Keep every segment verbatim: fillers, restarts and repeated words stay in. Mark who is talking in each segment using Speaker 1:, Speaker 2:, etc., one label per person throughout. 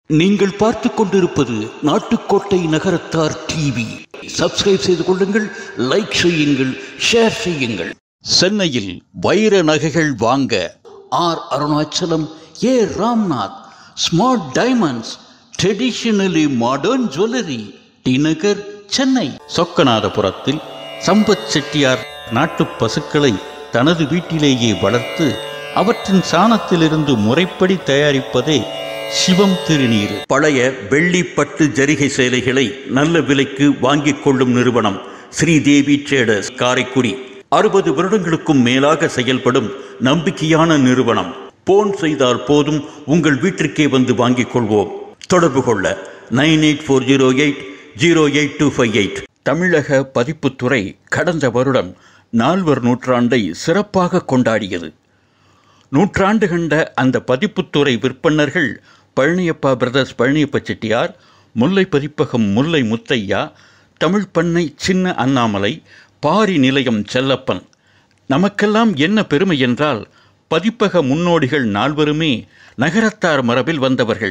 Speaker 1: நீங்கள் பார்த்து கொண்டிருப்பது நாட்டுக்கோட்டை நகரத்தார் டிவி. சப்ஸ்கிரைப் செய்து கொள்ளுங்கள், லைக் செய்யுங்கள், ஷேர் செய்யுங்கள். சென்னையில் வைர நகைகள் வாங்க R Arunachalam, A Ramnath, smart diamonds, traditionally modern jewellery, T Nagar, Chennai. சொக்கநாதபுரத்தில் சம்பத் செட்டியார் நாட்டு பசுக்களை தனது வீட்டிலேயே வளர்த்து அவற்றின் சாணத்திலிருந்து முறைப்படி தயாரிப்பதே சிவம் திருநீர். பழைய வெள்ளி பட்டு ஜரிகை சேலைகளை நல்ல விலைக்கு வாங்கிக் கொள்ளும் நிறுவனம் ஸ்ரீதேவி ட்ரேடர்ஸ், காரைக்குடி. அறுபது வருடங்களுக்கும் மேலாக செயல்படும் நம்பிக்கையான நிறுவனம். போன் செய்தால் போதும், உங்கள் வீட்டிற்கே வந்து வாங்கிக் கொள்வோம். தொடர்பு கொள்ள nine eight four zero eight zero eight two five eight. தமிழக பதிப்புத்துறை கடந்த வருடம் நால்வர் நூற்றாண்டை சிறப்பாக கொண்டாடியது. நூற்றாண்டு கண்ட அந்த பதிப்புத்துறை விற்பனர்கள் பழனியப்பா பிரதர்ஸ் பழனியப்ப செட்டியார், முல்லை பதிப்பகம் முல்லை முத்தையா, தமிழ் பண்ணை சின்ன அண்ணாமலை, பாரி நிலையம் செல்லப்பன். நமக்கெல்லாம் என்ன பெருமை என்றால், பதிப்பக முன்னோடிகள் நால்வருமே நகரத்தார் மரபில் வந்தவர்கள்.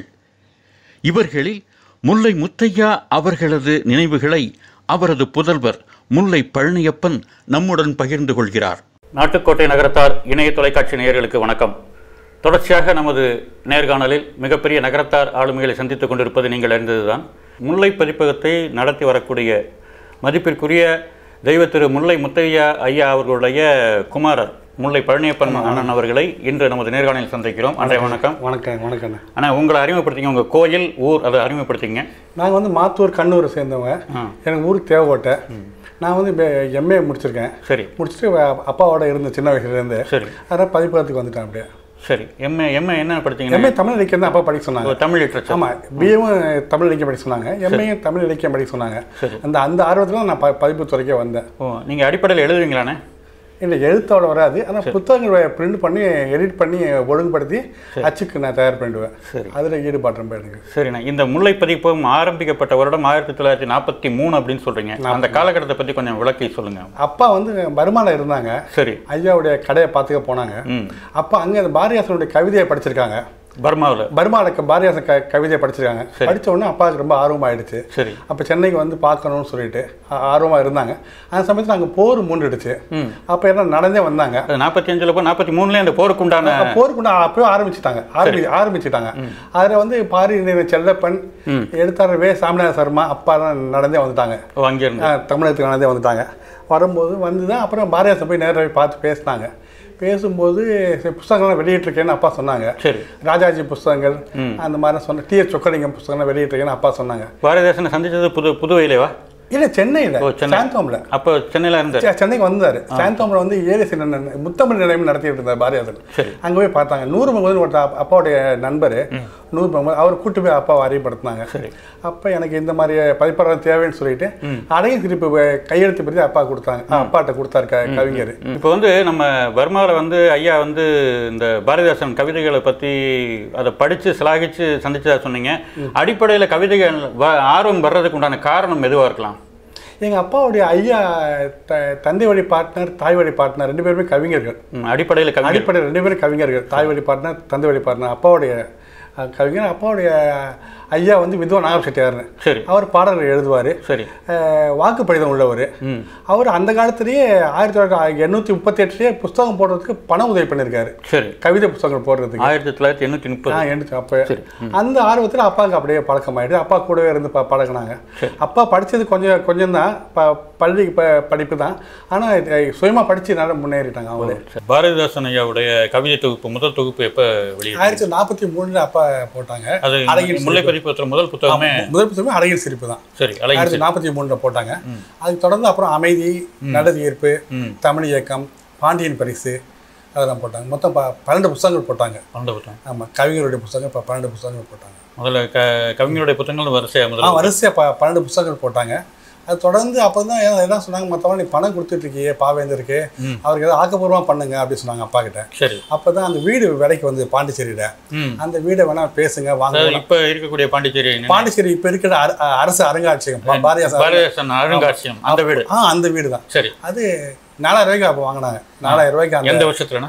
Speaker 1: இவர்களில் முல்லை முத்தையா அவர்களது நினைவுகளை அவரது புதல்வர் முல்லை பழனியப்பன் நம்முடன் பகிர்ந்து கொள்கிறார்.
Speaker 2: நாட்டுக்கோட்டை நகரத்தார் இணைய தொலைக்காட்சி நேயர்களுக்கு வணக்கம். தொடர்ச்சியாக நமது நேர்காணலில் மிகப்பெரிய நகரத்தார் ஆளுமைகளை சந்தித்துக் கொண்டிருப்பது நீங்கள் அறிந்ததுதான். முல்லை பதிப்பகத்தை நடத்தி வரக்கூடிய மதிப்பிற்குரிய தெய்வ திரு முல்லை முத்தையா ஐயா அவர்களுடைய குமாரர் முல்லை பழனியப்பன் அண்ணன் அவர்களை இன்று நமது நேர்காணலில் சந்திக்கிறோம். அன்றைய வணக்கம்.
Speaker 3: வணக்கம் வணக்கம்
Speaker 2: அண்ணா, உங்களை அறிமுகப்படுத்திங்க, உங்கள் கோயில், ஊர், அதை அறிமுகப்படுத்திங்க.
Speaker 3: நாங்கள் வந்து மாத்தூர் கண்ணூரை சேர்ந்தவங்க. எனக்கு ஊருக்கு தேவைப்பட்ட நான் வந்து எம்ஏ முடிச்சிருக்கேன். சரி, முடிச்சுட்டு அப்பாவோட இருந்த சின்ன வயசுலேருந்து. சரி, அதனால் பதிப்பகத்துக்கு வந்துட்டேன் அப்படியே.
Speaker 2: சரி, எம்ஏ எம்ஏ என்ன படித்தீங்க?
Speaker 3: எம்ஏ தமிழ் இலக்கியம் தான் அப்பா படிக்க சொன்னாங்க.
Speaker 2: தமிழ் லிட்ரேச்சர்.
Speaker 3: ஆமாம், பிஏவும் தமிழ் இலக்கியம் படிக்க சொன்னாங்க, எம்ஏயும் தமிழ் இலக்கியம் படிக்க சொன்னாங்க. அந்த அந்த ஆர்வத்தில் நான் ப பதிப்புத்துறைக்கே வந்தேன்.
Speaker 2: ஓ, நீங்கள் அடிப்படையில் எழுதுவீங்களாண்ணே?
Speaker 3: இல்லை, எழுத்தோட வராது. ஆனால் புத்தகங்களை பிரிண்ட் பண்ணி எடிட் பண்ணி ஒழுங்குபடுத்தி அச்சுக்கு நான் தயார் பண்ணிடுவேன். சரி, அதில் ஈடுபாடு ரொம்ப எனக்கு.
Speaker 2: சரிண்ணா, இந்த முல்லை பதிப்பகம் ஆரம்பிக்கப்பட்ட வருடம் ஆயிரத்தி தொள்ளாயிரத்தி நாற்பத்தி மூணு அப்படின்னு சொல்கிறீங்க. அந்த காலகட்டத்தை பற்றி கொஞ்சம் விளக்கி சொல்லுங்கள். அப்பா
Speaker 3: வந்து பர்மாவில் இருந்தாங்க.
Speaker 2: சரி,
Speaker 3: ஐயாவுடைய கடையை பார்த்துக்க போனாங்க. அப்போ அங்கே அந்த பாரதிதாசனுடைய கவிதையை படிச்சிருக்காங்க.
Speaker 2: பர்மாவில்
Speaker 3: பர்மாவில் பாரதிதாசன் க கவிதையை படிச்சிருக்காங்க. படித்த உடனே அப்பாவுக்கு ரொம்ப ஆர்வமாகிடுச்சு.
Speaker 2: சரி,
Speaker 3: அப்போ சென்னைக்கு வந்து பார்க்கணும்னு சொல்லிட்டு ஆர்வமாக இருந்தாங்க. அந்த சமயத்தில் அங்கே போர் மூண்டுடுச்சு. அப்போ என்ன நடந்தே வந்தாங்க.
Speaker 2: நாற்பத்தி அஞ்சில் போய் நாற்பத்தி மூணுலேயே அந்த போருக்கு உண்டான
Speaker 3: போருக்கு உண்டான அப்போயும் ஆரம்பிச்சுட்டாங்க ஆரம்பி ஆரம்பிச்சுட்டாங்க அதில் வந்து பாரி செல்லப்பன், எழுத்தாளர் வே சாமிநாத சர்மா அப்பா தான் நடந்தே வந்துட்டாங்க.
Speaker 2: அங்கேருந்து
Speaker 3: தமிழகத்துக்கு நடந்தே வந்துட்டாங்க. வரும்போது வந்து தான் அப்புறம் பாரதிதாசன் போய் நேரில் பார்த்து பேசினாங்க. பேசும்போது புத்தகங்கள்லாம் வெளியிட்டிருக்கேன்னு அப்பா சொன்னாங்க. சரி, ராஜாஜி புத்தகங்கள் அந்த மாதிரி சொன்ன டி எஸ் சொக்கலிங்கம் புத்தகங்கள்லாம் வெளியிட்டிருக்கேன்னு அப்பா சொன்னாங்க.
Speaker 2: பாரதிதாசனை சந்திச்சது புது புதுவையிலேவா?
Speaker 3: இல்லை, சென்னையில், சாந்தோமில்.
Speaker 2: அப்போ சென்னையில் இருந்தார்.
Speaker 3: சென்னைக்கு வந்தார். சாந்தோமில் வந்து ஏரிசி முத்தமிழ் நிலையம் நடத்திட்டு இருந்தார் பாரதிதாசன். அங்கே போய் பார்த்தாங்க. நூறு முகமது ஒரு அப்பாவுடைய நண்பர் நூறு முகமது, அவர் கூட்டு போய் அப்பாவை அறியப்படுத்தினாங்க. சரி, அப்போ எனக்கு இந்த மாதிரி பதிப்பாளர் தேவைன்னு சொல்லிட்டு அடையும் சிரிப்பு கையெழுத்து பற்றி அப்பா கொடுத்தாங்க. அப்பாட்ட கொடுத்தாரு கவிஞர்.
Speaker 2: இப்போ வந்து நம்ம பர்மாவில் வந்து ஐயா வந்து இந்த பாரதிதாசன் கவிதைகளை பற்றி அதை படித்து சிலாகிச்சு சந்திச்சதா சொன்னீங்க. அடிப்படையில் கவிதைகள் ஆர்வம் வர்றதுக்கு உண்டான காரணம் எதுவாக இருக்கலாம்?
Speaker 3: எங்கள் அப்பாவுடைய ஐயா த தந்தை வழி பார்ட்னர், தாய் வழி பார்ட்னர் ரெண்டு பேருமே கவிஞர்கள்.
Speaker 2: அடிப்படையில்
Speaker 3: அடிப்படையில் ரெண்டு பேரும் கவிஞர்கள். தாய் வழி பார்ட்னர், தந்தை வழி பார்ட்னர். அப்பாவுடைய கவிஞர். அப்பாவுடைய ஐயா வந்து வித்வான் நாகர் செட்டியார்னு. சரி, அவர் பாடல்கள் எழுதுவார். சரி, வாக்கு படிதம் உள்ளவர். அவர் அந்த காலத்திலேயே ஆயிரத்தி தொள்ளாயிரத்தி எண்ணூற்றி முப்பத்தி எட்டுலேயே புத்தகம் போடுறதுக்கு பண உதவி பண்ணியிருக்காரு. சரி, கவிதை புத்தகங்கள் போடுறதுக்கு ஆயிரத்தி தொள்ளாயிரத்தி எண்ணூற்றி முப்பது எண்ணூற்றி அப்போ அந்த ஆர்வத்தில் அப்பாவுக்கு அப்படியே பழக்கமாயிடுது. அப்பா கூடவே இருந்து ப பழகினாங்க. அப்பா படித்தது கொஞ்சம் கொஞ்சம் தான், ப பள்ளி ப படிப்பு தான். ஆனால் சுயமாக படித்து நல்லா முன்னேறிட்டாங்க அவங்களே.
Speaker 2: பாரதிதாசன் ஐயாவுடைய கவிதை தொகுப்பு முதல் தொகுப்பு எப்போ வெளியே?
Speaker 3: ஆயிரத்தி நாற்பத்தி மூணில் அப்பா போட்டாங்க.
Speaker 2: அது முதல் புத்தகமே
Speaker 3: முதல் புத்தகமே அழகிய சிரிப்பு தான். சரி, ஆயிரத்தி நாற்பத்தி மூணுல போட்டாங்க. அதுக்கு தொடர்ந்து அப்புறம் அமைதி, நல்லது ஈர்ப்பு, தமிழ் இயக்கம், பாண்டியன் பரிசு அதெல்லாம் போட்டாங்க. மொத்தம் பன்னெண்டு புத்தகங்கள் போட்டாங்க. பன்னெண்டு புத்தகம். ஆமாம், கவிஞருடைய புத்தகம் இப்போ பன்னெண்டு புத்தகங்கள் போட்டாங்க.
Speaker 2: முதல்ல க கவிஞருடைய புத்தகங்கள் வரிசையாக முதல்ல
Speaker 3: வரிசையாக ப பன்னெண்டு புத்தகங்கள் போட்டாங்க. அது தொடர்ந்து அப்போ தான் என்ன சொன்னாங்க, மற்றவங்க நீ பணம் கொடுத்துட்ருக்கியே பாவேந்தருக்கு, அவருக்கு ஏதாவது ஆக்கப்பூர்வமாக பண்ணுங்க அப்படின்னு சொன்னாங்க அப்பா கிட்ட. சரி, அப்போ தான் அந்த வீடு விலைக்கு வந்து பாண்டிச்சேரியில் அந்த வீடை வேணா பேசுங்க வாங்க.
Speaker 2: இப்போ இருக்கக்கூடிய பாண்டிச்சேரி
Speaker 3: பாண்டிச்சேரி இப்போ இருக்கிற அரசு அருங்காட்சியகம், பாரதிதாசன்
Speaker 2: அருங்காட்சியகம், அந்த வீடு.
Speaker 3: ஆ அந்த வீடு தான். சரி, அது நாலாயிரம் ரூபாய்க்கு அப்போ வாங்கினாங்க. நாலாயிரம் ரூபாய்க்கு.
Speaker 2: எந்த வருஷத்துலனா?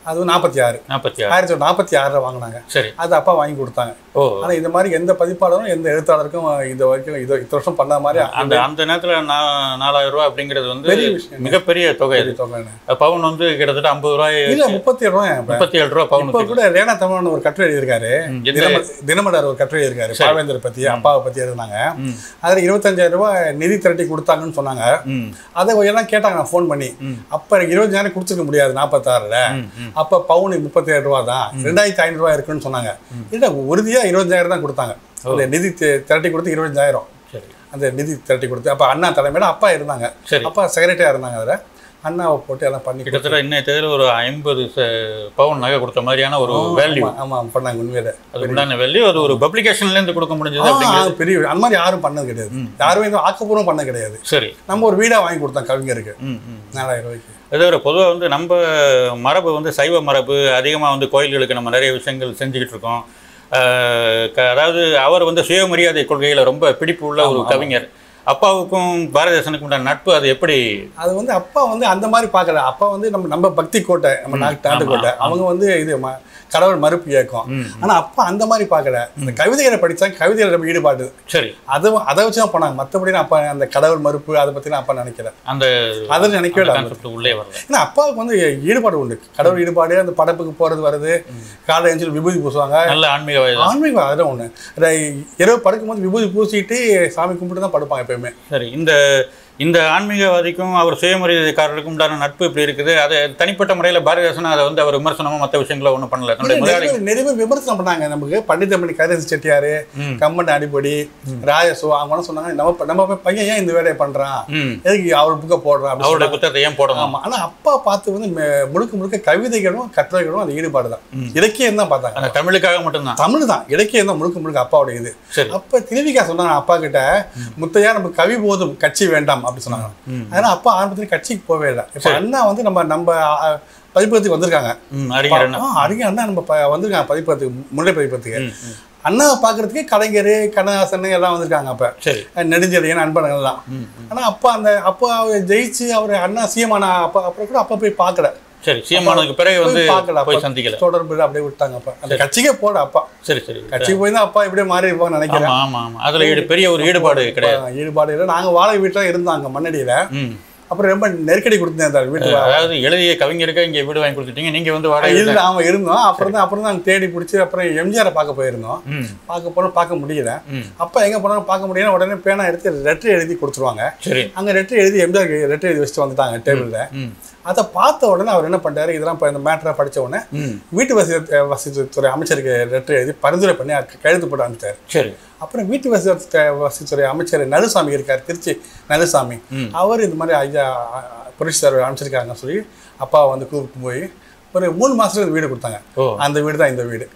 Speaker 3: அது நாற்பத்தி ஆறு
Speaker 2: நாற்பத்தி ஆறு
Speaker 3: ஆயிரத்தி தொள்ளாயிரத்தி நாற்பத்தி ஆறில் வாங்கினாங்க.
Speaker 2: சரி.
Speaker 3: அது அப்பா வாங்கி கொடுத்தாங்க.
Speaker 2: ஓ.
Speaker 3: ஆனால் இந்த மாதிரி எந்த பதிப்பாளரும் எந்த எழுத்தாளருக்கும் இது வரைக்கும் இது இத்தனை வருஷம் பண்ண மாதிரி
Speaker 2: அந்த அந்த நேரத்தில் நாலாயிரம் ரூபாய் அப்படிங்கிறது வந்து மிகப்பெரிய தொகை. தொகை பவுன் வந்து கிட்டத்தட்ட ஐம்பது ரூபாய்
Speaker 3: இல்லை முப்பத்தி ஏழு ரூபாய் முப்பத்தி ஏழு ரூபாய் பவுன். இப்போ கூட ரேனா தமிழ் ஒரு கட்டுரை எழுதியிருக்காரு, தினமலர் ஒரு கட்டுரை எழுதியிருக்காரு பாவேந்தர் பற்றி, அப்பாவை பற்றி எழுதினாங்க. அதில் இருபத்தஞ்சாயிரம் ரூபாய் நிதி திரட்டி கொடுத்தாங்கன்னு சொன்னாங்க. அதை எல்லாம் கேட்டாங்க நான் ஃபோன் பண்ணி. அப்போ இருபத்தஞ்சாயிரம் கொடுத்துருக்க முடியாது நாற்பத்தாறுல, அப்போ பவுனுக்கு முப்பத்தி ஏழு ரூபா தான், ரெண்டாயிரத்தி ஐநூறு ரூபாய் இருக்குன்னு சொன்னாங்க. இல்லை உறுதியாக இருபத்தஞ்சாயிரம் தான் கொடுத்தாங்க. அந்த நிதி திரட்டி கொடுத்து இருபத்தஞ்சாயிரம் அந்த நிதி திரட்டி கொடுத்து. அப்போ அண்ணா தலைமையில அப்பா இருந்தாங்க, அப்பா செக்ரட்டரியாக இருந்தாங்க. அதில் அண்ணாவை போட்டு எல்லாம் பண்ணி
Speaker 2: கிட்டத்தட்ட இன்னும் தேதியில் ஒரு ஐம்பது பவுன் நகை கொடுத்த மாதிரியான ஒரு வேல்யூ.
Speaker 3: ஆமாம் பண்ணாங்க. உண்மையில அது
Speaker 2: உண்டான வேல்யூ. அது ஒரு பப்ளிகேஷன்லேருந்து கொடுக்க முடிஞ்சது அப்படிங்கிறது
Speaker 3: பெரிய. அந்த மாதிரி யாரும் பண்ணது கிடையாது, யாருமே எதுவும் ஆக்கப்பூர்வம் பண்ண கிடையாது.
Speaker 2: சரி.
Speaker 3: நம்ம ஒரு வீடாக வாங்கி கொடுத்தோம் கவிஞருக்கு நாலாயிரம் ரூபாய்க்கு.
Speaker 2: அதே ஒரு பொதுவாக வந்து நம்ம மரபு வந்து சைவ மரபு, அதிகமாக வந்து கோயில்களுக்கு நம்ம நிறைய விஷயங்கள் செஞ்சுக்கிட்டு இருக்கோம். அதாவது அவர் வந்து சுயமரியாதை கொள்கையில் ரொம்ப பிடிப்பு உள்ள ஒரு கவிஞர். அப்பாவுக்கும் பாரதிதாசனுக்கும் உண்டான நட்பு அது எப்படி? அது
Speaker 3: வந்து அப்பா வந்து அந்த மாதிரி பார்க்கல. அப்பா வந்து நம்ம நம்ம பக்தி கோட்டை, நம்ம நாட்டு நாட்டு கோட்டை. அவங்க வந்து இது கடவுள் மறுப்பு இயக்கம். ஆனால் அப்பா அந்த மாதிரி பார்க்கல. இந்த கவிதைகளை படித்தாங்க, கவிதைகள் நம்ம ஈடுபாடு.
Speaker 2: சரி.
Speaker 3: அதை அதை வச்சு தான் போனாங்க. மற்றபடி அப்பா அந்த கடவுள் மறுப்பு அதை பற்றி அப்பா நினைக்கல.
Speaker 2: அந்த
Speaker 3: அதை நினைக்கவே
Speaker 2: உள்ளே வரல.
Speaker 3: ஏன்னா அப்பாவுக்கு வந்து ஈடுபாடு உண்டு, கடவுள் ஈடுபாடு. அந்த படப்புக்கு போகிறது வருது, காலை எழுந்து விபூதி பூசுவாங்க.
Speaker 2: நல்ல ஆன்மீக
Speaker 3: ஆன்மீகம் அதெல்லாம் ஒன்று. இரவு படுக்கும்போது விபூதி பூசிட்டு சாமி கும்பிட்டு தான் படுப்பாங்க எப்பயுமே.
Speaker 2: சரி. இந்த இந்த ஆன்மீகவாதிக்கும் அவர் சுயமரியாதைக்காரருக்கும் உண்டான நட்பு இப்படி இருக்குது. அதை தனிப்பட்ட முறையில் பாரதிதாசன் அதை வந்து அவர் விமர்சனமும் மற்ற விஷயங்கள ஒன்றும் பண்ணல.
Speaker 3: நிறைய பேர் விமர்சனம் பண்ணாங்க. நமக்கு பண்டிதமணி கரிசி செட்டியார், கம்மன் அடிப்படி, ராஜசோ அவங்க சொன்னாங்க, நம்ம நம்ம பையன் ஏன் இந்த வேலையை பண்றான், எதுக்கு அவர் புக்கை போடுறான்,
Speaker 2: அவருடைய புத்தகத்தை ஏன் போடணும்.
Speaker 3: ஆமா. ஆனா அப்பா பார்த்து வந்து முழுக்க முழுக்க கவிதைகளும் கட்டுரைகளும் அது ஈடுபாடு தான். இலக்கியம் தான் பார்த்தாங்க.
Speaker 2: தமிழுக்காக மட்டும்தான்.
Speaker 3: தமிழ் தான், இலக்கியம் தான் முழுக்க முழுக்க அப்பாவுடைய இது. அப்ப திருவிக்கா சொன்னாங்க அப்பா கிட்ட, முத்தையா நம்ம கவி போதும் கட்சி வேண்டாம் அப்படி சொன்னாங்க. அதனால அப்பா ஆரம்பத்துல கட்சிக்கு போவே இல்லை. இப்ப அண்ணா வந்து நம்ம நம்ம பதிப்பகத்துக்கு வந்திருக்காங்க. அறிஞர் அண்ணா நம்ம வந்திருக்காங்க பதிப்பகத்துக்கு, முல்லை பதிப்பகத்துக்கு. அண்ணாவை பார்க்கறதுக்கு கலைஞர், கண்ணதாசன் எல்லாம் வந்திருக்காங்க. அப்ப நெடுஞ்செழியன், அன்பழகன்லாம். ஆனா அப்பா அந்த அப்பா ஜெயிச்சு அவர் அண்ணா சீமான அப்பா அப்புறம் கூட அப்பா போய் பார்க்கல.
Speaker 2: சரி. சீமானுக்கு பிறகு வந்து போய் சந்திக்கல,
Speaker 3: தொடர்பு அப்படியே விட்டாங்க. அப்பா அந்த கட்சிக்கே போட அப்பா.
Speaker 2: சரி சரி.
Speaker 3: கட்சிக்கு போய் தான் அப்பா இப்படியே மாறி இருப்பாங்க நினைக்கிறேன்.
Speaker 2: ஆமா ஆமா. அதுல பெரிய ஒரு ஈடுபாடு கிடையாது.
Speaker 3: ஈடுபாடு இல்லை. நாங்க வாழை வீட்டுல இருந்தாங்க மண்ணடியில. அப்புறம் ரொம்ப நெருக்கடி கொடுத்தேன் வீட்டு.
Speaker 2: அதாவது எழுதிய கவிஞருக்கு இங்கே வீடு வாங்கி கொடுத்துட்டீங்க, நீங்க வந்து வாடகை
Speaker 3: இல்லை. ஆமாம் இருந்தோம். அப்புறம் தான் அப்புறம் தான் தேடி பிடிச்சி அப்புறம் எம்ஜிஆரை பார்க்க போயிருந்தோம். பார்க்க போனோம், பார்க்க முடியல. அப்போ எங்கே போனாலும் பார்க்க முடியல. உடனே பேனா எடுத்து லெட்டர் எழுதி கொடுத்துருவாங்க. சரி. அங்கே லெட்டர் எழுதி எம்ஜிஆர் லெட்டர் எழுதி வச்சுட்டு வந்துட்டாங்க டேபிளில். அதை பார்த்த உடனே அவர் என்ன பண்ணிட்டாரு, இதெல்லாம் இப்போ இந்த மேட்டரை படித்த உடனே வீட்டு வசதி வசதித்துறை அமைச்சருக்கு லெட்டர் எழுதி பரிந்துரை பண்ணி கையெழுத்து போட்டு அனுப்பிச்சார். சரி. அப்புறம் வீட்டு வசதி வசதித்துறை அமைச்சர் நலுசாமி இருக்கார், திருச்சி நலுசாமி. அவர் இந்த மாதிரி ஐயா புரட்சி தலைவர் அமைச்சிருக்காங்கன்னு சொல்லி அப்பா வந்து கூப்பிட்டு போய் ஒரு மூணு மாசத்துல வீடு கொடுத்தாங்க. அந்த வீடு தான் இந்த வீடு,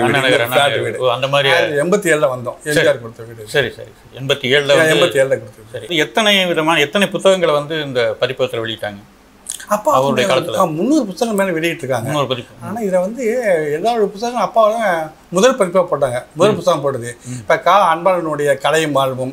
Speaker 3: வீடு. அந்த மாதிரி எண்பத்தி ஏழுல வந்தோம், எம்ஜிஆர் கொடுத்த வீடு.
Speaker 2: சரி சரி. எண்பத்தி ஏழுல எண்பத்தி ஏழுல கொடுத்தது. எத்தனை விதமான எத்தனை புத்தகங்களை வந்து இந்த பதிப்பகத்தில் வெளியிட்டாங்க
Speaker 3: அப்பா? அவருடைய காலத்துல முந்நூறு புத்தகங்கள் மேல வெளியிட்டு இருக்காங்க. ஆனா இதுல வந்து எல்லாரோட புத்தகம் அப்பாவோட முதல் பதிப்பா போட்டாங்க. முதல் புத்தகம் போட்டது இப்ப கா அன்பாளனுடைய கலையும் வாழ்வும்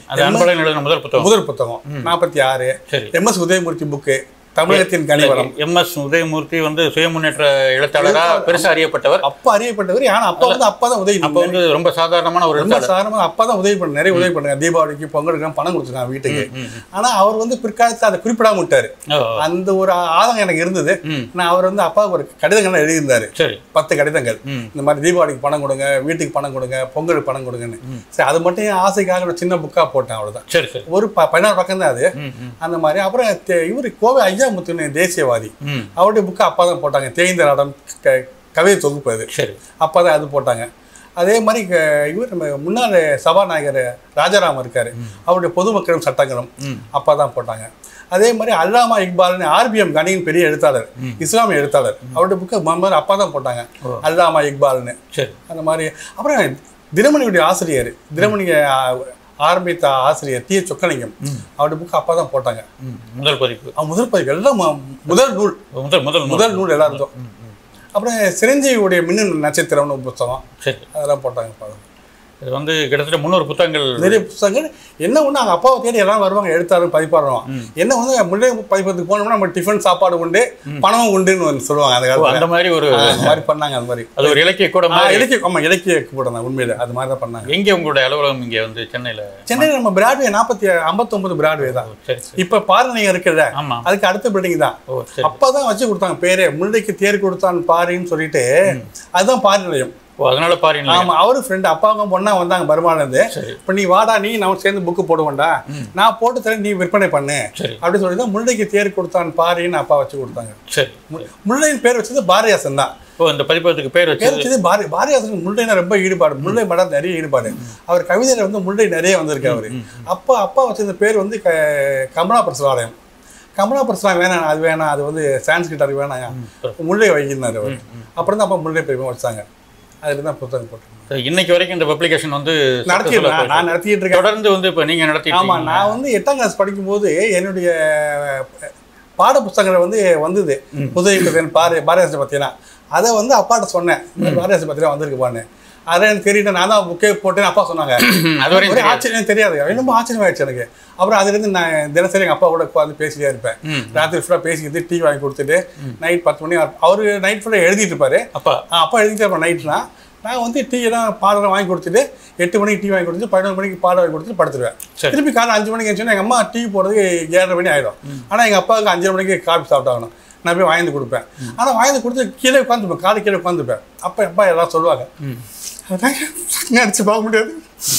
Speaker 2: முதல் புத்தகம்
Speaker 3: முதல் புத்தகம் நாற்பத்தி ஆறு. எம் எஸ் உதயமூர்த்தி புக்கு தமிழகத்தின் கனிவரம்.
Speaker 2: எம் எஸ் உதயமூர்த்தி வந்து சுயமுன்னேற்ற எழுத்தாளரா பெருசா அறியப்பட்டவர்.
Speaker 3: அப்பா அறியப்பட்டவர். ஆனா அப்பா வந்து அப்பா தான் உதவி.
Speaker 2: அப்ப வந்து ரொம்ப சாதாரணமான ஒரு
Speaker 3: ரொம்ப சாதாரணமா அப்பா தான் உதவி பண்ண நிறைய உதவி பண்ணுங்க. தீபாவளிக்கு பொங்கலுக்கு பணம் கொடுத்துருக்காங்க வீட்டுக்கு. ஆனா அவர் வந்து பிற்காலத்துல அதை குறிப்பிடாம விட்டாரு. அந்த ஒரு ஆதங்கம் எனக்கு இருந்தது. நான் அவர் வந்து அப்பாவுக்கு ஒரு கடிதங்கள்லாம் எழுதியிருந்தாரு. சரி. பத்து கடிதங்கள். இந்த மாதிரி தீபாவளிக்கு பணம் கொடுங்க, வீட்டுக்கு பணம் கொடுங்க, பொங்கலுக்கு பணம் கொடுங்கன்னு. சரி. அது மட்டும் ஆசைக்காக ஒரு சின்ன புக்கா போட்டேன், அவ்வளவுதான். சரி சரி. ஒரு பதினாறு பக்கம் தான் அது. அந்த மாதிரி அப்புறம் இவரு கோவை ஐயா முத்துன்னு தேசியவாதி, அவருடைய புக்கு அப்பா தான் போட்டாங்க. தேய்ந்த நாடம் கவிதை தொகுப்பு அது. சரி. அப்பா தான் அது போட்டாங்க. அதே மாதிரி இவர் நம்ம முன்னாள் சபாநாயகர் ராஜாராம் இருக்காரு, அவருடைய பொதுமக்களும் சட்டங்களும் அப்பா தான் போட்டாங்க. அதே மாதிரி அல்லாமா இக்பால்னு ஆர்பிஎம் கனியின் பெரிய எழுத்தாளர், இஸ்லாமிய எழுத்தாளர், அவருடைய புக்கு அப்பா தான் போட்டாங்க, அல்லாமா இக்பால்னு. சரி. அந்த மாதிரி அப்புறம் தினமணியுடைய ஆசிரியர், தினமணியை ஆரம்பித்த ஆசிரியர் டி சொக்கலிங்கம், அவருடைய புக்கு அப்பா தான் போட்டாங்க.
Speaker 2: முதல் பதிப்பு.
Speaker 3: முதல் பதிப்பு எல்லாம் முதல் நூல், முதல் முதல் முதல் நூல் எல்லாருக்கும். அப்புறம் சிரஞ்சீவியுடைய மின்னு நட்சத்திரம்னு புத்தகம், அதெல்லாம் போட்டாங்க.
Speaker 2: இது வந்து கிட்டத்தட்ட முந்நூறு புத்தகங்கள்,
Speaker 3: நிறைய புத்தகங்கள். என்ன ஒன்று அவங்க அப்பாவை தேடி எல்லாம் வருவாங்க, எழுத்தாளர் பதிப்பாடுறோம். என்ன வந்து முன்னே பதிப்பத்துக்கு போனோம்னா நம்ம டிஃபன் சாப்பாடு உண்டு, பணமும் உண்டுன்னு வந்து சொல்லுவாங்க. அந்த காலத்தில்
Speaker 2: அந்த மாதிரி ஒரு
Speaker 3: மாதிரி பண்ணாங்க. அந்த மாதிரி
Speaker 2: அது ஒரு இலக்கிய கூட,
Speaker 3: இலக்கிய ஆமாம் இலக்கிய கூட தான் உண்மையில அது மாதிரி தான் பண்ணாங்க.
Speaker 2: எங்கே உங்களுடைய அலுவலகம்? இங்கே வந்து சென்னையில்
Speaker 3: சென்னையில் நம்ம பிராட்வே நாற்பத்தி ஐம்பத்தொம்பது பிராட்வே தான். இப்போ பாருங்க இருக்கிறத அதுக்கு அடுத்த பில்டிங் தான். அப்பா தான் வச்சு கொடுத்தாங்க பேரே, முல்லைக்கு தேர் கொடுத்தான் பாரின்னு சொல்லிட்டு. அதுதான் பாரி நிலையம்.
Speaker 2: அதனால பாருங்க.
Speaker 3: ஆமா, அவரு ஃப்ரெண்டு அப்பாவுக்கும் பொண்ணா வந்தாங்க பர்மாலேருந்து. இப்போ நீ வாடா, நீ நான் சேர்ந்து புக்கு போடுவேன்டா, நான் போட்டு தரேன், நீ விற்பனை பண்ணு அப்படின்னு சொல்லி தான் முல்லைக்கு தேர் கொடுத்தான் பாரின்னு அப்பா வச்சு கொடுத்தாங்க. முல்லையின் பேர் வச்சது பாரதிதாசன் தான்.
Speaker 2: இந்த பதிப்பகத்துக்கு பேர் வச்சது
Speaker 3: பாரதி பாரதிதாசன். முல்லைனா ரொம்ப ஈடுபாடு, முல்லை மடம் நிறைய ஈடுபாடு. அவர் கவிதையில வந்து முல்லை நிறைய வந்திருக்கு அவரு. அப்பா அப்பா வச்சது பேர் வந்து கமலா பிரசவாலயம். கமலா பிரசலாம் வேணாம், அது வேணாம், அது வந்து சான்ஸ்கிரிட் அது வேணாம், முல்லை வைக்கினார் அவர். அப்புறம் தான் அப்பா முல்லை பெருமை வச்சாங்க. அதில் தான் புத்தகம் போட்டு
Speaker 2: இன்னைக்கு வரைக்கும் இந்த பப்ளிகேஷன் வந்து
Speaker 3: நடத்திட்டு நான் நடத்திட்டு இருக்கேன்.
Speaker 2: தொடர்ந்து வந்து இப்போ நீங்கள் நடத்தி.
Speaker 3: ஆமாம், நான் வந்து எட்டாம் கிளாஸ் படிக்கும்போது என்னுடைய பாட புத்தகங்கள் வந்து வந்தது. புதுவை பற்றின பார பாரதிதாசன் பற்றினா அதை வந்து அப்பாட்ட சொன்னேன், பாரதிதாசன் பற்றினா வந்திருக்குப்பான்னு. அதை எனக்கு தெரியல, நான் தான் புக்கே போட்டேன்னு அப்பா சொன்னாங்க. அது வரைக்கும் ஆச்சரியம் தெரியாது, ரொம்ப ஆச்சரியமாயிடுச்சு எனக்கு. அப்புறம் அதுலேருந்து நான் தினசரி எங்கள் அப்பா கூட உட்காந்து பேசிட்டே இருப்பேன். ராத்திரி ஃபுல்லாக பேசிக்கிட்டு டீ வாங்கி கொடுத்துட்டு நைட் பத்து மணி அவர் நைட் ஃபுல்லாக எழுதிட்டு இருப்பாரு. அப்பா அப்பா எழுதிட்டு இருப்பேன் நைட்னா. நான் வந்து டீ எல்லாம் பாடம் வாங்கி கொடுத்துட்டு எட்டு மணிக்கு டீ வாங்கி கொடுத்துட்டு பதினொரு மணிக்கு பாடம் வாங்கி கொடுத்துட்டு படுத்துருவேன். திருப்பி காலை அஞ்சு மணிக்கு எழுந்துச்சுன்னா எங்கள் அம்மா டீ போடுறதுக்கு ஏழரை மணி ஆகிடும். ஆனால் எங்கள் அப்பாவுக்கு அஞ்சரை மணிக்கு காஃபி சாப்பிட்டாகணும். நான் போய் வாங்கி கொடுப்பேன். ஆனால் வாங்கி கொடுத்து கீழே உட்காந்துப்பேன், காலை கீழே உட்காந்துப்பேன். அப்போ அப்பா எல்லாம் சொல்லுவாங்க, நினச்சி பார்க்க முடியாது.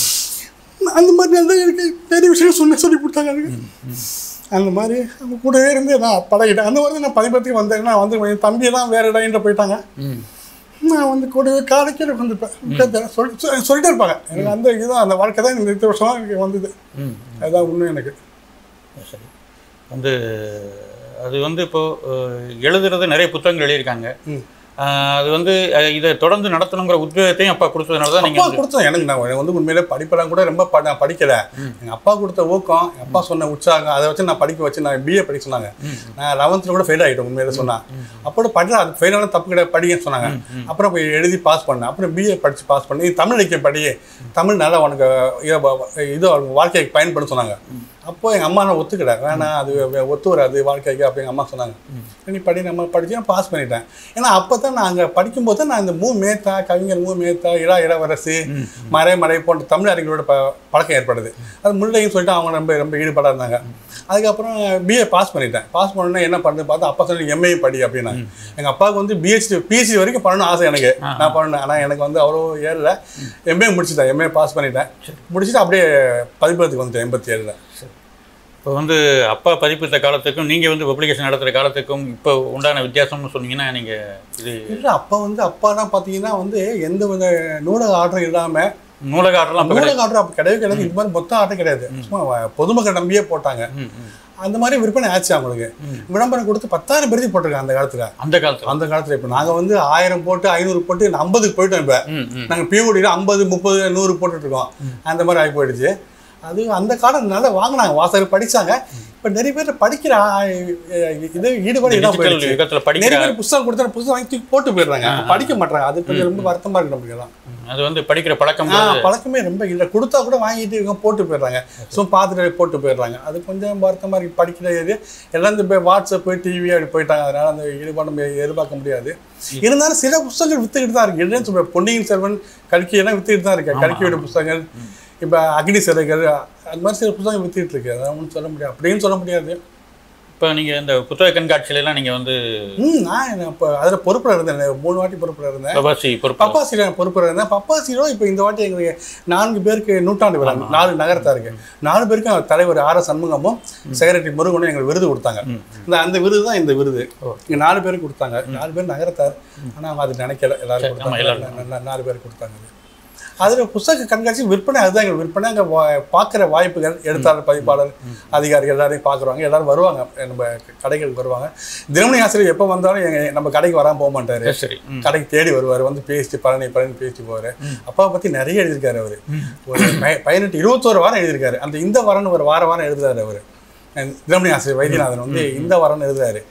Speaker 3: அந்த மாதிரி நல்லா எனக்கு நிறைய விஷயம் சொன்ன சொல்லி கொடுத்தாங்க எனக்கு. அந்த மாதிரி அவங்க கூடவே இருந்து நான் பழகிட்டேன். அந்த மாதிரி நான் பதிப்பத்துக்கு வந்தேன்னா வந்து என் தம்பியெல்லாம் வேறு இடம்ன்ற போயிட்டாங்க. நான் வந்து கூடவே காலைக்கீழே வந்துப்பேன் சொல்லி சொல்லிட்டே இருப்பாங்க. எனக்கு அந்த இதுதான் அந்த வாழ்க்கை தான் இந்த இத்தனை வருஷமாக எனக்கு வந்தது. அதுதான் உண்மை எனக்கு.
Speaker 2: சரி, வந்து அது வந்து இப்போது எழுதுறது நிறைய புத்தகங்கள் எழுதியிருக்காங்க. அது வந்து இதை தொடர்ந்து நடத்தணுங்கிற உத்வேகத்தையும் அப்பா கொடுத்ததுனால தான் நீங்கள்
Speaker 3: கொடுத்தோம். எனக்கு நான் வந்து உண்மையிலே படிப்பெல்லாம் கூட ரொம்ப நான் படிக்கலை. எங்கள் அப்பா கொடுத்த ஊக்கம், எங்கள் அப்பா சொன்ன உற்சாகம், அதை வச்சு நான் படிக்க வச்சு நான் பிஏ படிக்க சொன்னாங்க. நான் லெவன்த்தில் கூட ஃபெயில் ஆகிட்டேன் உண்மையிலே சொன்னான். அப்போ படித்தா அது ஃபெயிலான தப்பு கிடையாது, படிக்கன்னு சொன்னாங்க. அப்புறம் போய் எழுதி பாஸ் பண்ணேன். அப்புறம் பிஏ படித்து பாஸ் பண்ணி தமிழ் இலக்கியம் படி, தமிழ் நல்லா உனக்கு இது வாழ்க்கைக்கு பயன்படுத்த சொன்னாங்க. அப்போ எங்கள் அம்மா நான் ஒத்துக்கிட்டேன், வேணாம் அது ஒத்து வராது வாழ்க்கைக்கு அப்போ எங்கள் அம்மா சொன்னாங்க. நீ படி, நம்ம படித்து நான் பாஸ் பண்ணிட்டேன். ஏன்னா அப்போ தான் நான் அங்கே படிக்கும்போது தான் நான் இந்த மூ மேத்தா கவிஞர் மூ மேத்தா இளா இளவரசு மறை மறை போன்ற தமிழ் அறிஞர்களோட ப பழக்கம் ஏற்படுது. அது முல்லைன்னு சொல்லிட்டு அவங்க ரொம்ப ரொம்ப ஈடுபாடாக இருந்தாங்க. அதுக்கப்புறம் பிஏ பாஸ் பண்ணிட்டேன். பாஸ் பண்ணோன்னா என்ன பண்ணுறது பார்த்தா அப்பா சொல்லி எம்ஏ படி அப்படின்னா. எங்கள் அப்பாவுக்கு வந்து பிஹெச்டி பிஹெச்டி வரைக்கும் பண்ணணும் ஆசை எனக்கு, நான் பண்ணேன். ஆனால் எனக்கு வந்து அவ்வளோ ஏறல. எம்ஏ முடிச்சுட்டேன், எம்ஏ பாஸ் பண்ணிட்டேன். முடிச்சுட்டு அப்படியே பதிப்பகத்துக்கு வந்துட்டேன் எண்பத்தி ஏழில்.
Speaker 2: இப்போ வந்து அப்பா பதிப்பித்த காலத்துக்கும் நீங்கள் வந்து பப்ளிகேஷன் நடத்துகிற காலத்துக்கும் இப்போ உண்டான வித்தியாசம்னு சொன்னீங்கன்னா நீங்கள் இது
Speaker 3: இல்லை. அப்போ வந்து அப்பாலாம் பார்த்தீங்கன்னா வந்து எந்த வித நூலக ஆர்டரும் இல்லாமல்,
Speaker 2: நூலக ஆர்டர்லாம்
Speaker 3: நூலக ஆர்டர் அப்போ கிடையவே கிடையாது. இது மாதிரி மொத்தம் ஆர்டர் கிடையாது, சும்மா பொதுமக்கள் நம்பியே போட்டாங்க. அந்த மாதிரி விற்பனை ஆச்சு. அவங்களுக்கு விளம்பரம் கொடுத்து பத்தாயிரம் பேருக்கு போட்டிருக்காங்க அந்த காலத்தில்.
Speaker 2: அந்த காலத்தில் அந்த
Speaker 3: காலத்தில் இப்போ நாங்கள் வந்து ஆயிரம் போட்டு ஐநூறு போட்டு ஐம்பதுக்கு போயிட்டோம். இப்போ நாங்கள் பியூடியில் ஐம்பது முப்பது நூறு போட்டுட்ருக்கோம். அந்த மாதிரி ஆகி போயிடுச்சு. அது அந்த காலம் நல்லா வாங்கினாங்க, வாசகர் படித்தாங்க. இப்போ நிறைய பேர் படிக்கிற இது ஈடுபாடு எல்லாம் போயிடுச்சு. நிறைய பேர் புத்தகம் கொடுத்தா புத்தகம் வாங்கி தூக்கி போட்டு போயிடுறாங்க, படிக்க மாட்டாங்க. அது கொஞ்சம் ரொம்ப வருத்தமாக இருக்கு நம்மளுக்கு எல்லாம்.
Speaker 2: அது வந்து படிக்கிற பழக்கம்
Speaker 3: பழக்கமே ரொம்ப இல்லை. கொடுத்தா கூட வாங்கிட்டு இவங்க போட்டு போயிடுறாங்க, சும்மா பார்த்துட்டு போட்டு போயிடுறாங்க. அது கொஞ்சம் வருத்தமாக இருக்குது. படிக்கிற இது எல்லாம் இந்த வாட்ஸ்அப்பு டிவி அப்படி போயிட்டாங்க. அதனால் அந்த ஈடுபாடு நம்ம எதிர்பார்க்க முடியாது. இருந்தாலும் சில புத்தகங்கள் வித்துக்கிட்டு தான் இருக்குது. இல்லைன்னு சொல்ல பொன்னியின் செல்வன் கல்கியெல்லாம் வித்துக்கிட்டு தான் இருக்கு. கல்கியோட புத்தகங்கள் இப்போ அக்னி சிலைகள் அது மாதிரி சில புத்தகம் வித்துக்கிட்டு இருக்கு. அதான் ஒன்றும் சொல்ல முடியாது, அப்படின்னு சொல்ல முடியாது.
Speaker 2: இப்போ நீங்கள் இந்த புத்தக கண்காட்சியிலலாம் நீங்கள் வந்து
Speaker 3: ம் நான் இப்போ அதில் பொறுப்பில் இருந்தேன். மூணு வாட்டி பொறுப்பில் இருந்தேன்.
Speaker 2: பப்பாசி
Speaker 3: பப்பாசியில் பொறுப்பில் இருந்தேன். பப்பாசியிலும் இப்போ இந்த வாட்டி எங்களுக்கு நான்கு பேருக்கு நூற்றாண்டு விழா, நாலு நகரத்தான் இருக்கு. நாலு பேருக்கும் தலைவர் ஆர் எஸ் சண்முகமும் செக்ரட்டரி முருகனும் எங்களுக்கு விருது கொடுத்தாங்க. இந்த அந்த விருது தான் இந்த விருது. இங்கே நாலு பேருக்கு கொடுத்தாங்க. நாலு பேர் நகரத்தார், ஆனால் அவங்க அது நினைக்கல. எல்லாரும் கொடுத்தாங்க, நாலு பேருக்கு கொடுத்தாங்க. அதில் புத்தக கண்காட்சி விற்பனை, அதுதான் எங்களுக்கு விற்பனை. அங்கே பார்க்குற வாய்ப்புகள், எழுத்தாளர் பதிப்பாளர் அதிகாரிகள் எல்லாரையும் பார்க்குறாங்க. எல்லோரும் வருவாங்க, நம்ம கடைகளுக்கு வருவாங்க. தினமணி ஆசிரியர் எப்போ வந்தாலும் எங்கள் நம்ம கடைக்கு வராமல் போக மாட்டார். சரி, கடைக்கு தேடி வருவார், வந்து பேசிட்டு பழனி பழனி பேசிட்டு போவார். அப்பாவை பற்றி நிறைய எழுதியிருக்காரு அவர். ஒரு பதினெட்டு இருபத்தோரு வாரம் எழுதியிருக்காரு. அந்த இந்த வாரம்னு ஒரு வார வாரம் எழுதுறாரு அவர். தினமணி ஆசிரியர் வைத்தியநாதன் வந்து இந்த வாரம்னு எழுதுறாரு.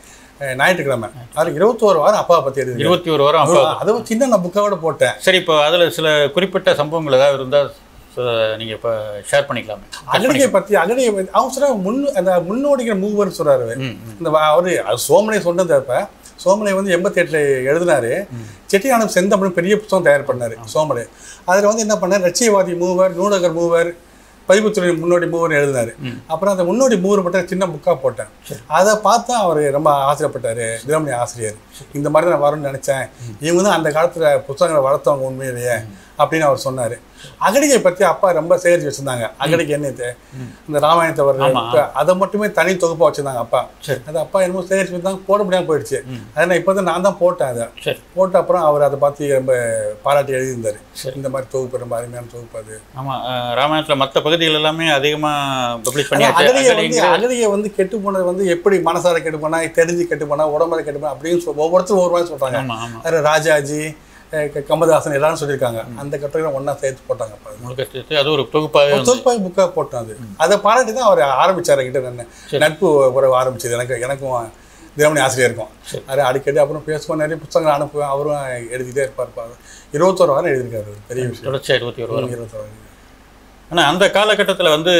Speaker 3: ஞாயிற்றுக்கிழமை. அதில் இருபத்தோரு வாரம் அப்பாவை பற்றி எழுதி
Speaker 2: இருபத்தி ஒரு வாரம் அப்பா
Speaker 3: அதுவும் சின்ன நான் புக்காவோட போட்டேன்.
Speaker 2: சரி, இப்போ அதில் சில குறிப்பிட்ட சம்பவங்கள் ஏதாவது இருந்தால் நீங்கள் இப்போ ஷேர் பண்ணிக்கலாமே.
Speaker 3: அகடிகை பற்றி அகடிகை அவங்க சொல்ல முன் அந்த முன்னோடிக்கிற மூவர்னு சொல்கிறாரு. இந்த அவர் சோமனை சொன்னது அப்போ சோமனை வந்து எண்பத்தி எட்டில் எழுதினாரு. செட்டியானம் செந்தமிழ் பெரிய புத்தகம் தயார் பண்ணார் சோமனை. அதில் வந்து என்ன பண்ணார், லட்சியவாதி மூவர், நூலகர் மூவர், பதிப்புத்துறை முன்னோடி மூவர் எழுதினார். அப்புறம் அந்த முன்னோடி மூவர் மட்டும் சின்ன புக்காக போட்டேன். அதை பார்த்தா அவர் ரொம்ப ஆச்சரியப்பட்டார். தினமணி ஆசிரியர் இந்த மாதிரி தான் நான் வரும்னு நினச்சேன், இவங்க தான் அந்த காலத்தில் புத்தகங்களை வளர்த்தவங்க உண்மையிலேயே அப்படின்னு அவர் சொன்னார். அகடிகை பற்றி அப்பா ரொம்ப சேகரித்து வச்சுருந்தாங்க. அகடிகை என்ன இந்த ராமாயணத்தை வர்ற அதை மட்டுமே தனி தொகுப்பாக வச்சுருந்தாங்க அப்பா. அது அப்பா என்னமோ சேகரித்து வச்சுருந்தாங்க, போட முடியாமல் போயிடுச்சு. அதனால் இப்போ தான் நான் தான் போட்டேன். அதை போட்ட அப்புறம் அவர் அதை பார்த்து ரொம்ப பாராட்டி எழுதியிருந்தார். இந்த மாதிரி தொகுப்பு ரொம்ப அருமையான தொகுப்பு அது.
Speaker 2: ஆமாம், ராமாயணத்தில் மற்ற பகுதிகள் எல்லாமே அதிகமாக பப்ளிஷ் பண்ணி
Speaker 3: அகடிகை வந்து அகடிகை வந்து கெட்டு போனது வந்து எப்படி மனசார கெட்டு போனா, தெரிஞ்சு கெட்டு போனா, உடம்புல கெட்டு போனா அப்படின்னு ஒவ்வொருத்தரும் ஒவ்வொரு மாதிரி சொல்கிறாங்க. அது ராஜாஜி, கமலஹாசன் எல்லாரும் சொல்லியிருக்காங்க. அந்த கட்டுரை ஒன்றா சேர்த்து போட்டாங்க.
Speaker 2: முழுக்க அது ஒரு தொகுப்பாக
Speaker 3: தொகுப்பாக புக்காக போட்டோம். அது அதை பாராட்டி தான் அவர் ஆரம்பித்தார். கிட்ட நான் நட்பு உறவு ஆரம்பிச்சது எனக்கு எனக்கும் தினமணி ஆசிரியருக்கும். அது அடிக்கடி அப்புறம் பேசுவோம், நிறைய புத்தகங்கள் அனுப்புவேன். அவரும் எழுதிட்டே இருப்பார். இருபத்தோரு வாரம் எழுதியிருக்காரு. பெரிய விஷயம்.
Speaker 2: தொடர்ச்சியாக இருபத்தி ஒரு வாரம்
Speaker 3: இருபத்தோரு வாரம்.
Speaker 2: ஆனால் அந்த காலகட்டத்தில் வந்து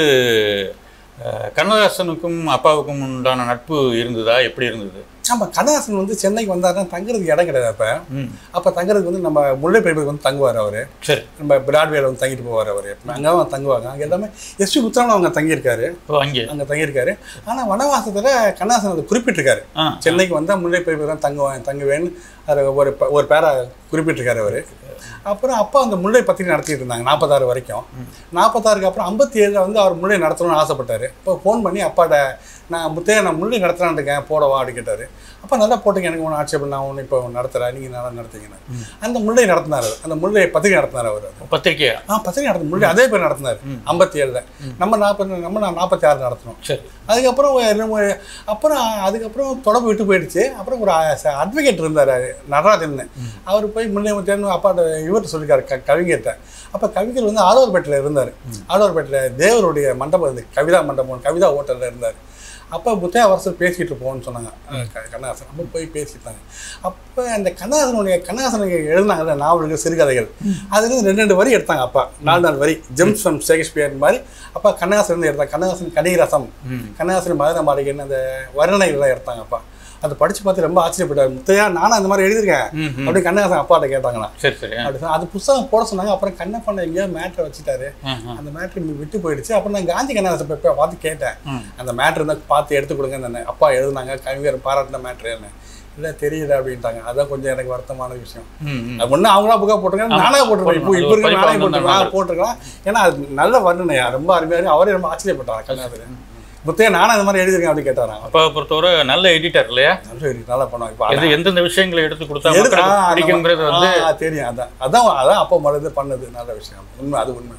Speaker 2: கண்ணதாசனுக்கும் அப்பாவுக்கும் உண்டான நட்பு இருந்ததா, எப்படி இருந்தது?
Speaker 3: ஆமாம், கண்ணதாசன் வந்து சென்னைக்கு வந்தாருன்னா தங்குறதுக்கு இடம் கிடையாது. அப்போ அப்போ தங்குறதுக்கு வந்து நம்ம முல்லை பெருமைக்கு வந்து தங்குவார் அவர். சரி, நம்ம பிராட்வேல வந்து தங்கிட்டு போவார் அவர். அங்கே தங்குவாங்க. அங்கே எல்லாமே எஸ்பி முத்துராமன் அவங்க தங்கியிருக்காரு. அங்கே அங்கே தங்கியிருக்காரு. ஆனால் வனவாசத்தில் கண்ணதாசன் அதை குறிப்பிட்டிருக்காரு. சென்னைக்கு வந்தால் முல்லை பெருமை தான் தங்குவேன் தங்குவேன்னு அதை ஒரு ஒரு பேரை குறிப்பிட்டிருக்காரு அவர். அப்புறம் அப்பா அந்த முல்லை பத்திரிகை நடத்திட்டு இருந்தாங்க நாற்பத்தாறு வரைக்கும். நாற்பத்தாறுக்கு அப்புறம் ஐம்பத்தி ஏழில் வந்து அவர் முல்லை நடத்தணும்னு ஆசைப்பட்டார். இப்போ ஃபோன் பண்ணி அப்பாட்ட நான் முத்தையா நான் முல்லை நடத்தலான்னு இருக்கேன், போடவா அப்படின்னு கேட்டார். அப்போ நல்லா போட்டுங்க, எனக்கு ஒன்று ஆட்சேபம், நான் ஒன்று இப்போ நடத்துகிறேன், நீங்கள் நல்லா நடத்துங்கன்னா அந்த முல்லை நடத்தினார். அந்த முல்லை பத்திரிகை நடத்தினார் அவர். பத்திரிகையா? ஆ, பத்திரிகை நடத்த முல்லை அதே பேர் நடத்தினார் ஐம்பத்தி ஏழில். நம்ம நாற்பது நம்ம நான் நாற்பத்தி ஆறு நடத்தினோம். சரி, அதுக்கப்புறம் அப்புறம் அதுக்கப்புறம் தொடர்பு விட்டு போயிடுச்சு. அப்புறம் ஒரு அட்வொகேட் இருந்தார் நடராஜன். அவர் போய் முல்லை முத்தையான்னு அப்பாட்ட இவர்கிட்ட சொல்லியிருக்காரு, க கவிஞர்கிட்ட. அப்போ கவிஞர் வந்து ஆலூர்பேட்டில் இருந்தார். ஆலூர்பேட்டில் தேவருடைய மண்டபம் இருந்து கவிதா மண்டபம் கவிதா ஹோட்டலில் இருந்தார். அப்போ முத்தையா வருஷம் பேசிகிட்டு போகணும்னு சொன்னாங்க கண்ணதாசன். அப்போ போய் பேசிட்டாங்க. அப்போ அந்த கண்ணதாசனுடைய கண்ணதாசனுக்கு எழுதினாங்கல்ல நாவல்கள், சிறுகதைகள், அதுலேருந்து ரெண்டு ரெண்டு வரி எடுத்தாங்க அப்பா. நாலு நாலு வரி ஜெம்ஸ் ஃப்ரம் ஷேக்ஸ்பியர் மாதிரி அப்பா கண்ணதாசன் இருந்து எடுத்தாங்க. கண்ணதாசன் கடிரசம், கண்ணதாசன் மதுரை மாளிகைன்னு அந்த வர்ணனைகள்லாம் எடுத்தாங்க அப்பா. அதை படித்து பார்த்து ரொம்ப ஆச்சரியப்பட்டார். முத்தையா நானும் அந்த மாதிரி எழுதியிருக்கேன் அப்படி கண்ணதாசன் அப்பாட்ட கேட்டாங்களா. சரி சரி அப்படி அது புத்தகம் போட சொன்னாங்க. அப்புறம் கண்ணப்பண்ண எங்கேயோ மேட்ரை வச்சுட்டாரு. அந்த மேட்ரு விட்டு போயிடுச்சு. அப்புறம் நான் காந்தி கண்ணதாசன் போய் பார்த்து கேட்டேன், அந்த மேட்ரு இருந்தால் பார்த்து எடுத்து கொடுங்க, அந்த அப்பா எழுதுனாங்க கவிஞர் பாராட்டின மேட்ரு என்ன இல்லை தெரியல அப்படின்ட்டாங்க. அதான் கொஞ்சம் எனக்கு வருத்தமான விஷயம். அது ஒன்று அவங்களா புக்கா போட்டிருக்காங்க, நானாக போட்டிருக்கேன். இப்போ இப்போ இருக்கிற நானே போட்டிருக்கேன் போட்டிருக்கலாம். ஏன்னா அது நல்ல வர்ணனையா ரொம்ப அருமையாக. அவரே ரொம்ப ஆச்சரியப்பட்டாங்க கண்ணதாசன். முத்தையா நானும் அந்த மாதிரி எழுதிருக்கேன் அப்படி கேட்டாராங்க. அப்பா பொறுத்தவரை நல்ல எடிட்டர் இல்லையா? நல்ல எடிட்டர், நல்லா பண்ணுவாங்க. இப்போ அது எந்தெந்த விஷயங்களை எடுத்து கொடுத்தா பிடிக்குங்கிறது வந்து தெரியும். அதான் அதான் அதான் அப்பா மருந்து பண்ணது நல்ல விஷயம். உண்மை, அது உண்மை.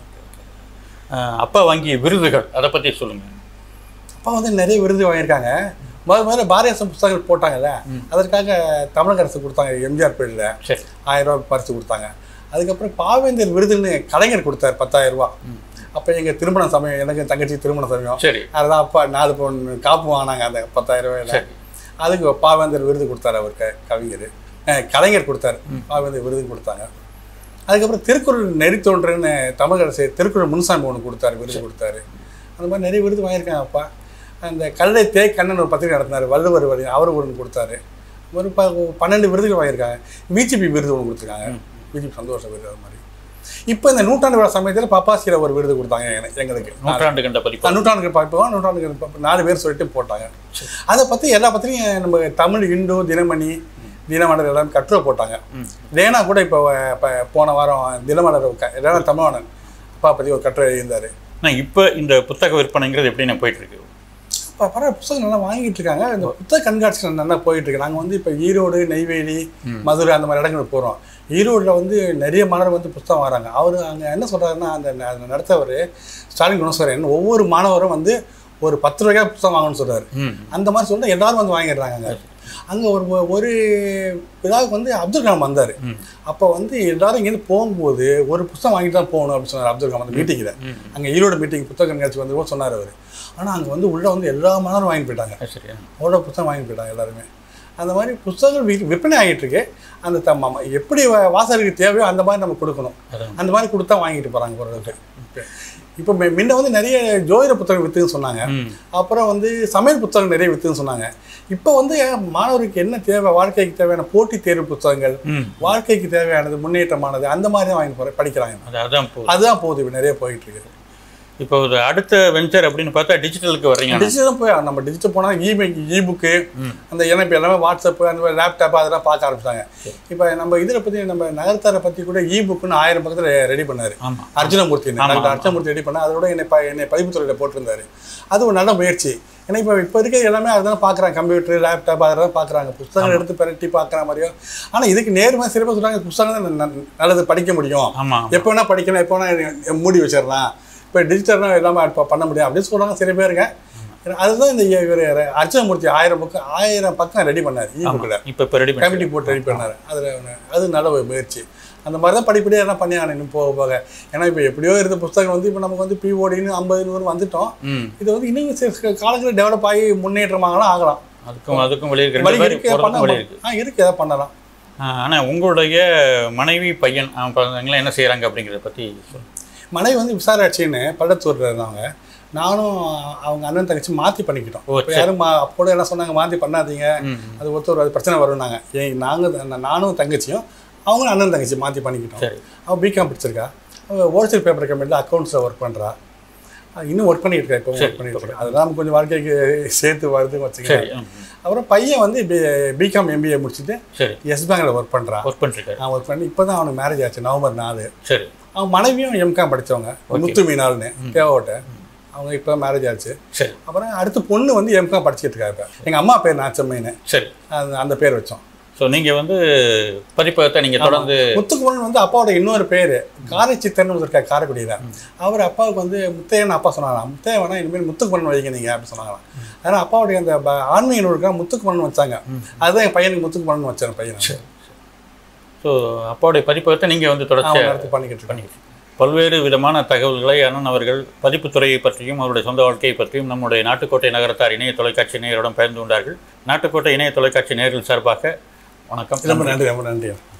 Speaker 2: அப்பா வாங்கிய விருதுகள் அதை பற்றி சொல்லுங்க.
Speaker 3: அப்பா வந்து நிறைய விருது வாங்கியிருக்காங்க. முதல் முதல்ல பாரதியாசன் புத்தகங்கள் போட்டாங்கல்ல, அதற்காக தமிழக அரசு கொடுத்தாங்க. எம்ஜிஆர் பேரில் ஆயிரம் ரூபா பரிசு கொடுத்தாங்க. அதுக்கப்புறம் பாவேந்தர் விருதுன்னு கலைஞர் கொடுத்தாரு பத்தாயிரம் ரூபா. அப்போ எங்கள் திருமண சமயம், எனக்கு தங்கச்சி திருமண சமயம். சரி, அதுதான் அப்பா நாலு பொண்ணு காப்பு வாங்கினாங்க அந்த பத்தாயிரம் ரூபாயில். அதுக்கு பாவேந்தர் விருது கொடுத்தாரு அவர். க கவிஞர் கலைஞர் கொடுத்தாரு, பாவேந்தர் விருது கொடுத்தாங்க. அதுக்கப்புறம் திருக்குறள் நெறித்தோன்றன்னு தமிழக அரசு திருக்குறள் முன்சாமி ஒன்று கொடுத்தாரு, விருது கொடுத்தாரு. அந்த மாதிரி நிறைய விருது வாங்கியிருக்காங்க அப்பா. அந்த கல்லை தே கண்ணன் ஒரு பத்திரிகை நடத்தினார், வள்ளுவர் வரி, அவருக்கு ஒன்று கொடுத்தாரு. ஒரு ப பன்னெண்டு விருதுகள் வாங்கியிருக்காங்க. பிஜேபி விருது ஒன்று கொடுத்துருக்காங்க, பிஜேபி சந்தோஷ விருது. அது மாதிரி இப்போ இந்த நூற்றாண்டு விழா சமயத்தில் பப்பாசியில் ஒரு விருது கொடுத்தாங்க எங்களுக்கு. நூற்றாண்டு கண்ட பதிப்பு நூற்றாண்டு பார்ப்போம் நூற்றாண்டு நாலு பேர் சொல்லிட்டு போட்டாங்க. அதை பற்றி எல்லா பற்றியும் நம்ம தமிழ், இந்து, தினமணி, தினமலர் எல்லாமே கட்டுரை போட்டாங்க. லேனா கூட இப்போ இப்போ போன வாரம் தினமலர் லேனா தமிழ்வாணன் அப்பா பற்றி ஒரு கட்டுரை எழுந்தார்.
Speaker 2: இப்போ இந்த புத்தக விற்பனைங்கிறது எப்படி நான் போயிட்டுருக்கு?
Speaker 3: இப்போ பரவாயில்ல, புத்தகம் நல்லா வாங்கிட்டு இருக்காங்க. இந்த புத்தக கண்காட்சி நல்லா போயிட்டு இருக்கு. நாங்கள் வந்து இப்போ ஈரோடு, நெய்வேலி, மதுரை அந்த மாதிரி இடங்களுக்கு போகிறோம். ஈரோடில் வந்து நிறைய மாணவர் வந்து புத்தகம் வராங்க. அவர் அங்கே என்ன சொல்கிறாருன்னா, அந்த நடத்தவர் ஸ்டாலின் குணசேகரன் ஒவ்வொரு மாணவரும் வந்து ஒரு பத்து ரூபாய்க்காக புத்தகம் வாங்கணும்னு சொல்கிறார். அந்த மாதிரி சொல்லிட்டு எல்லாரும் வந்து வாங்கிடுறாங்க. அங்கே அங்கே ஒரு ஒரு இதாவுக்கு வந்து அப்துல் கலாம் வந்தார். அப்போ வந்து எல்லாரும் இங்கேருந்து போகும்போது ஒரு புத்தகம் வாங்கிட்டு தான் போகணும் அப்படின்னு சொன்னார் அப்துல் கலாம் அந்த மீட்டிங்கில். அங்கே ஈரோடு மீட்டிங் புத்தக கண்காட்சி வந்து சொன்னார் அவர். ஆனால் அங்கே வந்து உள்ளே வந்து எல்லா மாணவரும் வாங்கி போயிட்டாங்க. அவ்வளோ புத்தகம் வாங்கி போயிட்டாங்க எல்லாருமே. அந்த மாதிரி புத்தகங்கள் வி விற்பனை ஆகிட்டு இருக்கு. அந்த த எப்படி வாசகருக்கு தேவையோ அந்த மாதிரி நம்ம கொடுக்கணும். அந்த மாதிரி கொடுத்தா வாங்கிட்டு போகிறாங்க ஓரளவுக்கு. இப்போ முன்ன வந்து நிறைய ஜோதிட புத்தகம் விற்றுன்னு சொன்னாங்க, அப்புறம் வந்து சமையல் புத்தகம் நிறைய விற்றுன்னு சொன்னாங்க. இப்போ வந்து மாணவருக்கு என்ன தேவை, வாழ்க்கைக்கு தேவையான போட்டித் தேர்வு புத்தகங்கள், வாழ்க்கைக்கு தேவையானது முன்னேற்றமானது அந்த மாதிரி தான் வாங்கி போகிற படிக்கிறாங்க.
Speaker 2: அதுதான்
Speaker 3: அதுதான் போகுது இப்போ நிறைய போயிட்டு இருக்கு.
Speaker 2: இப்போ ஒரு அடுத்த வெஞ்சர் அப்படின்னு பார்த்தா டிஜிட்டலுக்கு வர்றீங்க.
Speaker 3: டிஜிட்டலும் போய் நம்ம டிஜிட்டல் போனால் இமெயில் இ புக்கு அந்த இணைப்பு எல்லாமே வாட்ஸ்அப்பு அந்த மாதிரி லேப்டாப் அதெல்லாம் பார்க்க ஆரம்பிச்சாங்க. இப்போ நம்ம இதில் பற்றி நம்ம நகரத்தாரை பற்றி கூட இ புக்குன்னு ஆயிரம் பக்கத்தில் ரெடி பண்ணார் அர்ஜுனமூர்த்தி. அர்ஜுனமூர்த்தி ரெடி பண்ணார். அதோட என்னை என்னை பதிப்புத்துறையில் போட்டிருந்தாரு. அது ஒரு நல்ல முயற்சி. ஏன்னா இப்போ இப்போ இருக்க எல்லாமே அதுதான் பார்க்குறாங்க, கம்ப்யூட்டர் லேப்டாப் அதெல்லாம் பார்க்குறாங்க, புத்தகங்கள் எடுத்து பரட்டி பார்க்குற மாதிரியோ. ஆனால் இதுக்கு நேர்மையாக சிறப்பாக சொல்கிறாங்க, புத்தகம் தான் நல்லது படிக்க முடியும், எப்போ வேணால் படிக்கணும், எப்போ வேணால் மூடி வச்சிடலாம், இப்போ டிஜிட்டல்லாம் எல்லாமே இப்போ பண்ண முடியும் அப்படின்னு சொல்கிறாங்க சில பேருங்க. அதுதான் இந்த இவர் அர்ஜுனமூர்த்தி ஆயிரம் பக்கம் ஆயிரம் பக்கம் ரெடி பண்ணார் இ புக்கில்.
Speaker 2: இப்போ இப்போ ரெடி
Speaker 3: கமிட்டி போட்டு ரெடி பண்ணார். அதில் அது நல்ல ஒரு முயற்சி. அந்த மாதிரி தான் படிப்படியாக என்ன பண்ணி இன்னும் போக போக. ஏன்னா இப்போ எப்படியோ இருந்த புத்தகம் வந்து இப்போ நமக்கு வந்து பிஓடின்னு ஐம்பது நூறு வந்துட்டோம். இது வந்து இன்னும் காலங்களில் டெவலப் ஆகி முன்னேற்றமாகலாம் ஆகலாம்.
Speaker 2: அதுக்கும் அதுக்கும் வழி இருக்கு,
Speaker 3: ஆ இருக்குது, எதாவது பண்ணலாம்.
Speaker 2: ஆனால் உங்களுடைய மனைவி பையன் பசங்களாம் என்ன செய்கிறாங்க அப்படிங்கிறத பற்றி சொல்லுங்கள்.
Speaker 3: மனைவி வந்து விசாராட்சின்னு பள்ளத்தூரில் இருந்தாங்க. நானும் அவங்க அண்ணன் தங்கச்சி மாற்றி பண்ணிக்கிட்டோம். யாரும் அப்போட என்ன சொன்னாங்க, மாற்றி பண்ணாதீங்க, அது ஒருத்தர் அது பிரச்சனை வரும்னாங்க. ஏன் நாங்கள் நானும் தங்கச்சியும் அவங்களும் அண்ணன் தங்கச்சி மாற்றி பண்ணிக்கிட்டோம். அவள் பிகாம் படிச்சிருக்கா, அவள் ஹோல்சேல் பேப்பர் கம்பெனியில் அக்கௌண்ட்ஸில் ஒர்க் பண்ணுறா. இன்னும் ஒர்க் பண்ணிட்டு இருக்கா, இப்போ ஒர்க் பண்ணிட்டு இருக்கா. அதுதான் கொஞ்சம் வாழ்க்கைக்கு சேர்த்து வருதுன்னு வச்சுக்கேன். அப்புறம் பையன் வந்து பி பிகாம் எம்பிஏ முடிச்சுட்டு எஸ் பேங்கில் ஒர்க் பண்ணுறான்.
Speaker 2: ஒர்க் பண்ணிருக்கேன்.
Speaker 3: நான் ஒர்க் பண்ணி இப்போ தான் அவனுக்கு மேரேஜ் ஆச்சு நவம்பர் நாலு.
Speaker 2: சரி.
Speaker 3: அவன் மனைவியும் எம்காம் படித்தவங்க, முத்து மீனால்னு தேவோட்ட. அவங்க இப்போ தான் மேரேஜ் ஆச்சு.
Speaker 2: சரி.
Speaker 3: அப்புறம் அடுத்த பொண்ணு வந்து எம்காம் படிச்சுட்டு இருக்கா. இப்போ எங்கள் அம்மா பேர் நாச்சம்மைன்னு.
Speaker 2: சரி.
Speaker 3: அது அந்த பேர் வச்சோம்.
Speaker 2: ஸோ நீங்கள் வந்து பதிப்பகத்தை நீங்கள் தொடர்ந்து.
Speaker 3: முத்துக்குமரன் வந்து அப்பாவோட இன்னொரு பேர் காரை சித்தர்னு இருக்கார் காரைக்குடியில். அவர் அப்பாவுக்கு வந்து முத்தையன்னு அப்பா சொன்னாங்களாம். முத்தைய வேணா இனிமேல் முத்துக்குமரன் வைங்க நீங்கள் அப்படின்னு சொன்னாங்களாம். அதனால் அப்பாவுடைய அந்த ஆன்மீக நூலுக்காக முத்துக்குமரன் வச்சாங்க. அதுதான் என் பையனுக்கு முத்துக்குமரன் வச்சார் பையன்.
Speaker 2: ஸோ அப்பாவுடைய பதிப்பகத்தை நீங்கள் வந்து தொடர்ச்சி
Speaker 3: பண்ணிக்கிட்டு
Speaker 2: பண்ணிக்கிட்டு பல்வேறு விதமான தகவல்களை அண்ணன் அவர்கள் பதிப்புத்துறையை பற்றியும் அவருடைய சொந்த வாழ்க்கையை பற்றியும் நம்முடைய நாட்டுக்கோட்டை நகரத்தார் இணைய தொலைக்காட்சி நேயருடன் பகிர்ந்து கொண்டார்கள். நாட்டுக்கோட்டை இணைய தொலைக்காட்சி நேயர்கள் சார்பாக வணக்கம்.
Speaker 3: ரொம்ப நன்றி. ரொம்ப நன்றி.